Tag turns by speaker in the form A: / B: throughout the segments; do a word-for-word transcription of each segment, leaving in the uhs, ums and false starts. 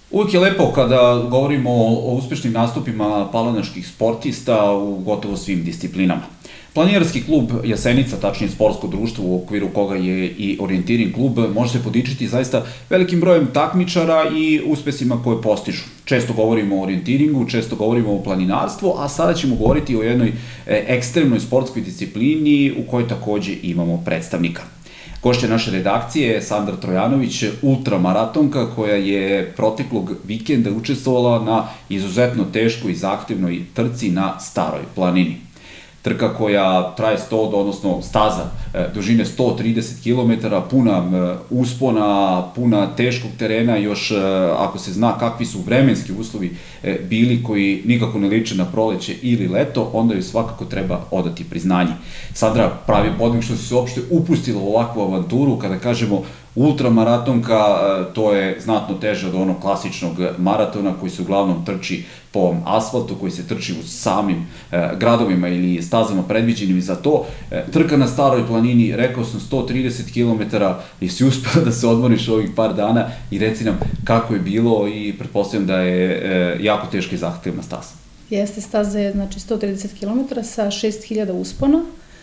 A: Uvijek je lepo kada govorimo o uspešnim nastupima palanačkih sportista u gotovo svim disciplinama. Planinarski klub Jasenica, tačnije sportsko društvo u okviru koga je i orijentiring klub, može se podičiti zaista velikim brojem takmičara i uspesima koje postižu. Često govorimo o orijentiringu, često govorimo o planinarstvu, a sada ćemo govoriti o jednoj ekstremnoj sportskoj disciplini u kojoj takođe imamo predstavnika. Gošća naše redakcije je Sandra Trojanović, ultramaratonka koja je proteklog vikenda učestvovala na izuzetno teškoj i zahtevnoj trci na Staroj planini. Trka koja traje sto, odnosno staza dužine sto trideset kilometara, puna uspona, puna teškog terena, još ako se zna kakvi su vremenski uslovi bili koji nikako ne liče na proleće ili leto, onda joj svakako treba odati priznanje. Sandra, pravi podvig što si se uopšte upustila u ovakvu avanturu, kada kažemo ultramaratonka, to je znatno teže od onog klasičnog maratona koji se uglavnom trči po asfaltu, koji se trči u samim gradovima ili stazama predviđenim za to. Trka na Staroj planini, rekao sam sto trideset kilometara, i si uspela da se odmoriš ovih par dana i reci nam kako je bilo i pretpostavljam da je jako teška i zahtevna staza.
B: Jeste, staza je znači sto trideset kilometara sa šest hiljada uspona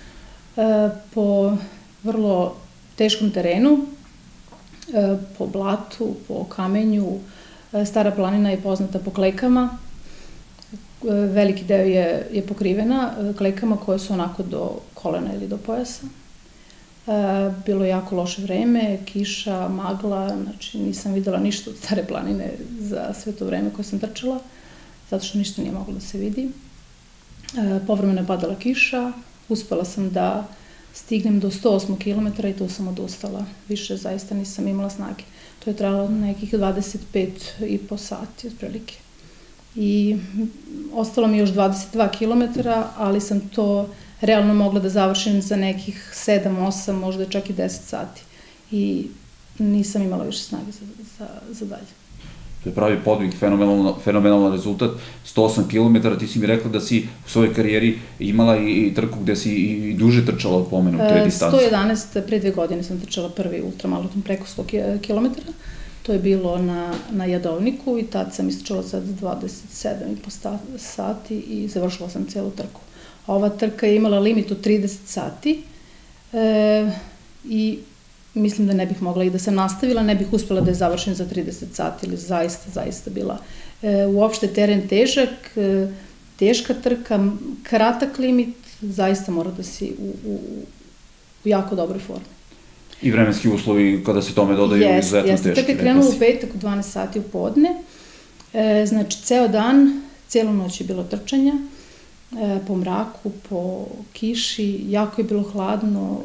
B: po vrlo teškom terenu, po blatu, po kamenju. Stara planina je poznata po klekama. Veliki deo je, je pokrivena klekama koje su onako do kolena ili do pojasa. Bilo je jako loše vreme, kiša, magla, znači nisam videla ništa od Stare planine za sve to vreme koje sam trčala, zato što ništa nije moglo da se vidi. Povremeno je padala kiša, uspela sam da stignem do sto osam kilometara i tu sam odustala. Više zaista nisam imala snage. To je trajalo nekih dvadeset pet i po sati, otprilike. I ostalo mi još dvadeset dva kilometara, ali sam to realno mogla da završim za nekih sedam, osam, možda čak i deset sati. I nisam imala više snage za, za, za dalje.
A: To je pravi podvig, fenomenalan rezultat, sto osam kilometara, ti si mi rekla da si u svojoj karijeri imala i trku gde si i duže trčala od pomenute distance.
B: sto jedanaest, pre dve godine sam trčala prvi ultramaraton preko sto kilometara, to je bilo na, na Jadovniku i tad sam istrčala sad dvadeset sedam i po sati i završila sam celu trku. Ova trka je imala limit od trideset sati e, i mislim da ne bih mogla i da sam nastavila, ne bih uspela da je završim za trideset sati, ili zaista, zaista bila e, uopšte teren težak, e, teška trka, kratak limit, zaista mora da si u, u, u jako dobroj formi.
A: I vremenski uslovi kada se tome dodaju izuzetno teški.
B: Jeste, trka je krenula u petak u dvanaest sati u podne, e, znači ceo dan, celu noć je bilo trčanja, e, po mraku, po kiši, jako je bilo hladno,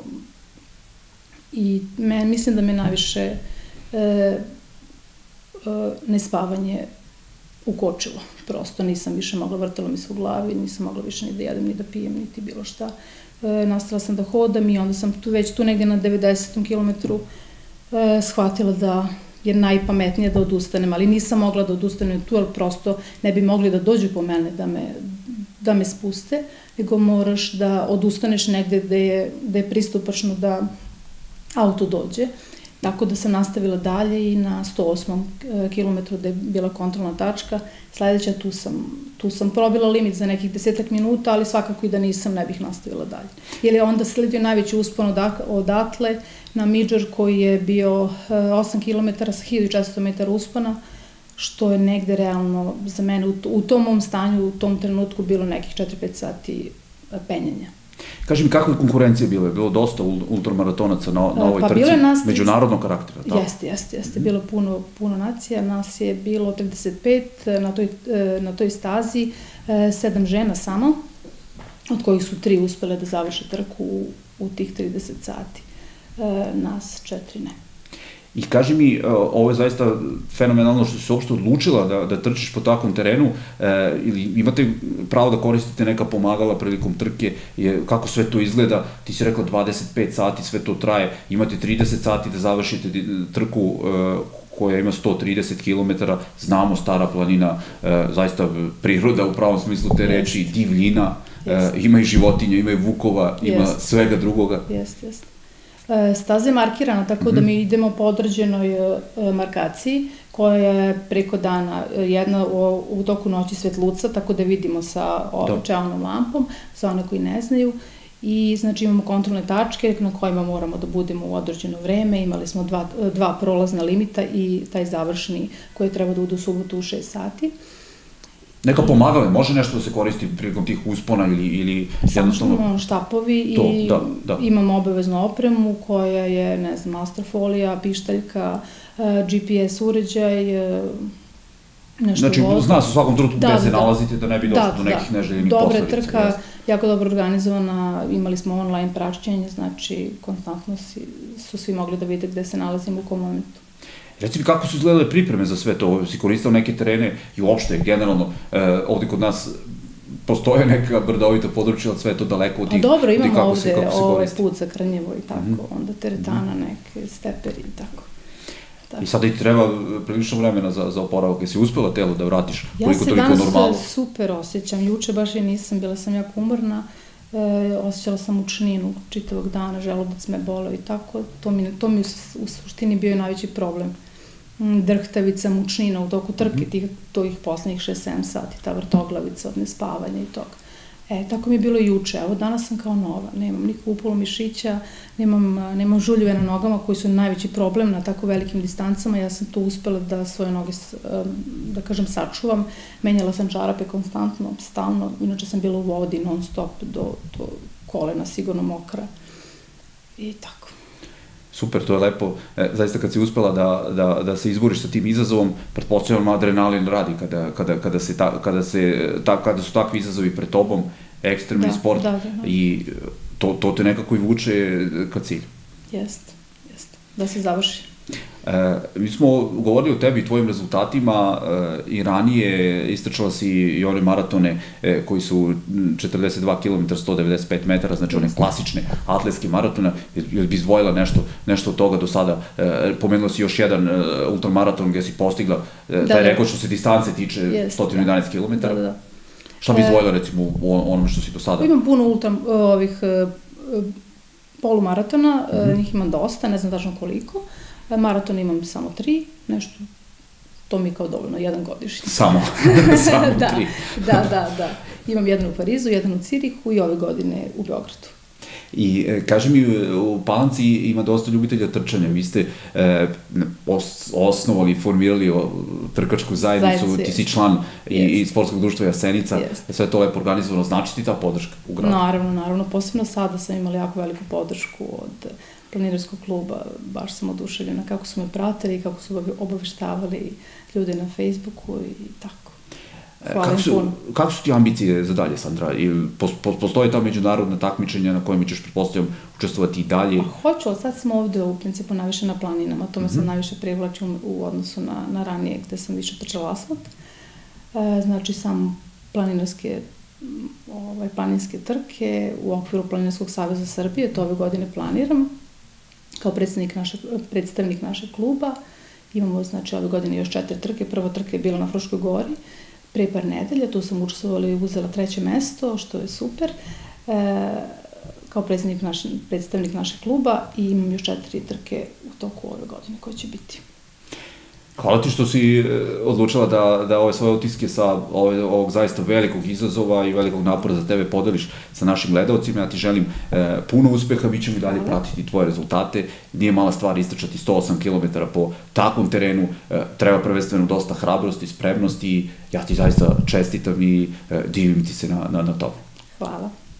B: i me, mislim da me najviše e, e, nespavanje ukočilo. Prosto nisam više mogla, vrtelo mi se u glavi, nisam mogla više ni da jedem, ni da pijem, niti bilo šta. E, nastavila sam da hodam i onda sam tu, već tu negdje na devedesetom kilometru e, shvatila da je najpametnije da odustanem, ali nisam mogla da odustanem tu, ali prosto ne bi mogli da dođu po mene da me, da me spuste, nego moraš da odustaneš negde gde je, gde je pristupačno da auto dođe, tako da sam nastavila dalje i na sto osmom kilometru gde je bila kontrolna tačka, sledeća tu sam, tu sam probila limit za nekih desetak minuta, ali svakako i da nisam, ne bih nastavila dalje. Jer je onda sledio najveći uspon odatle na Midžor koji je bio osam kilometara sa hiljadu četiristo metara uspona, što je negde realno za mene u, u tom mom stanju, u tom trenutku bilo nekih četiri pet sati penjanja.
A: Kaži mi, kakva je konkurencija bila? Je bilo dosta ultramaratonaca na, na ovoj trci međunarodnog karaktera? Tako?
B: Jeste, jeste, jeste. Bilo puno, puno nacija. Nas je bilo trideset pet na toj, na toj stazi, sedam žena samo, od kojih su tri uspele da završe trku u, u tih trideset sati. Nas četiri ne.
A: I kaži mi, ovo je zaista fenomenalno što si se uopšte odlučila da, da trčiš po takvom terenu, e, ili imate pravo da koristite neka pomagala prilikom trke, je, kako sve to izgleda, ti si rekla dvadeset pet sati, sve to traje, imate trideset sati da završite trku e, koja ima sto trideset kilometara, znamo Stara planina, e, zaista priroda u pravom smislu te reči, divljina, e, ima i životinja, ima i vukova, ima svega drugoga.
B: Jeste, jeste. Staza je markirana, tako da mi idemo po određenoj markaciji koja je preko dana jedna u toku noći svetluca, tako da vidimo sa čelnom lampom, za one koji ne znaju. I znači imamo kontrolne tačke na kojima moramo da budemo u određeno vreme. Imali smo dva, dva prolazna limita i taj završni koji treba da bude u subotu u šest sati.
A: Neka pomagale, može nešto da se koristi prilikom tih uspona ili, ili jednostavno...
B: Samo štapovi
A: to,
B: i
A: da, da.
B: imamo obaveznu opremu koja je, ne znam, masterfolija, pištaljka, G P S uređaj, nešto
A: znači,
B: vodu.
A: zna se u svakom trenutku
B: da,
A: gde se
B: da,
A: nalazite da ne bi došlo
B: da,
A: do nekih
B: da.
A: neželjenih
B: Dobra
A: posledica.
B: Dobra trka, jako dobro organizovana, imali smo online praćenje, znači konstantno si, su svi mogli da vide gde se nalazimo u kom momentu.
A: Reci mi, kako su izgledale pripreme za sve to? Si koristao neke terene i uopšte, generalno, eh, ovde kod nas postoje neka brdovita područja, ali sve je to daleko od tih...
B: A dobro, imamo
A: kako
B: ovde
A: se, kako se
B: ovaj
A: koristi.
B: put za Krnjevo i tako,
A: Mm -hmm.
B: onda teretana neke, steperi i tako.
A: I sada ti treba prilično vremena za, za oporavak. Jesi uspela telo da vratiš koliko toliko normalno?
B: Ja se danas super osjećam. Juče baš i nisam, bila sam jako umorna. E, osjećala sam mučninu čitavog dana, želudac me boleo i tako. To mi, to mi u suštini bio najveći problem. Drhtavica, mučnina u toku trke, mm -hmm. tih, tih poslednjih šest sedam sati, ta vrtoglavica od nespavanja i toga. E, tako mi je bilo juče. Evo, danas sam kao nova. Nemam nikakvu upalu mišića, nemam, nemam žuljeve na nogama koji su najveći problem na tako velikim distancama. Ja sam tu uspela da svoje noge, da kažem, sačuvam. Menjala sam čarape konstantno, stalno. Inače sam bila u vodi non stop do, do kolena, sigurno mokra. I tako.
A: Super, to je lepo. E, zaista kad si uspela da, da, da se izboriš sa tim izazovom, pretpostavljam adrenalin radi kada, kada, kada, se ta, kada, se, ta, kada su takvi izazovi pred tobom, ekstremni
B: da,
A: sport,
B: da, da, da.
A: I to, to te nekako i vuče ka cilju.
B: Jeste, jeste. Da se završi.
A: E, mi smo govorili o tebi i tvojim rezultatima e, i ranije istračala si i one maratone e, koji su četrdeset dva kilometra, sto devedeset pet metara, znači one klasične atletske maratone. Jel bi izdvojila nešto, nešto od toga do sada? E, pomenula si još jedan e, ultramaraton gde si postigla e, taj da, rekord što se distance tiče
B: jest,
A: sto jedanaest kilometara.
B: Da, da, da.
A: Šta bi izdvojila recimo u onome što si do sada?
B: Imam puno ultra, ovih polumaratona, mm -hmm. njih imam dosta, ne znam tačno koliko. Maraton imam samo tri, nešto, to mi je kao dovoljno, jedan godišnji.
A: Samo, samo
B: da,
A: tri.
B: da, da, da. Imam jedan u Parizu, jedan u Cirihu i ove godine u Beogradu.
A: I e, kaži mi, u Palanci ima dosta ljubitelja trčanja. Vi ste e, os, osnovali, formirali o, trkačku zajednicu,
B: Zajednici,
A: ti si član i, i sportskog društva Jasenica.
B: Jest.
A: Sve to lepo organizovano. Znači ti ta podrška u gradu?
B: Naravno, naravno. Posebno sada sam imala jako veliku podršku od planinarskog kluba. Baš sam oduševljena kako su me pratili, kako su obaveštavali ljude na Facebooku i tako. Hvala
A: kako, su,
B: puno.
A: kako su ti ambicije za dalje, Sandra? Ili postoje ta međunarodna takmičenja na kojima ćeš, pretpostavljam, učestvovati i dalje?
B: A hoću, ali sad smo ovde u principu najviše na planinama. To me sad najviše privlači u odnosu na, na ranije gde sam više trčala asfalt. E, znači, sam planinarske ovaj, planinske trke u okviru Planinarskog saveza Srbije, to ove godine planiram kao predstavnik našeg, predstavnik našeg kluba. Imamo, znači, ove godine još četiri trke. Prva trka je bila na Fruškoj gori pre par nedelja, tu sam učestvovala i uzela treće mesto, što je super, e, kao predstavnik, naš, predstavnik našeg kluba i imam još četiri trke u toku ove godine koje će biti.
A: Hvala ti što si odlučila da, da ove svoje utiske sa ove, ovog zaista velikog izazova i velikog napora za tebe podeliš sa našim gledalcima. Ja ti želim e, puno uspeha, mi ćemo i dalje pratiti tvoje rezultate. Nije mala stvar istračati sto osam kilometara po takvom terenu, e, treba prvenstveno dosta hrabrosti, spremnosti i ja ti zaista čestitam i e, divim ti se na, na, na tome.
B: Hvala.